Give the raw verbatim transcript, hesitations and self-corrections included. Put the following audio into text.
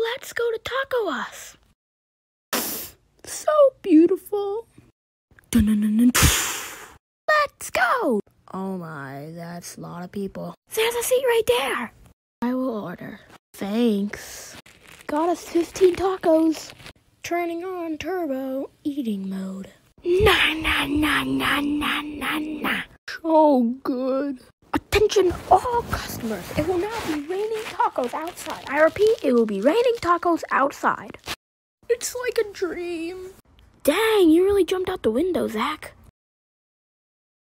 let's go to Taco Us. So beautiful. Dun-dun-dun-dun. Let's go. Oh my, that's a lot of people. There's a seat right there. I will order. Thanks. Got us fifteen tacos. Turning on turbo eating mode. Na na na na na na na. So good. Attention all customers. It will now be raining tacos outside. I repeat, it will be raining tacos outside. It's like a dream. Dang, you really jumped out the window, Zach.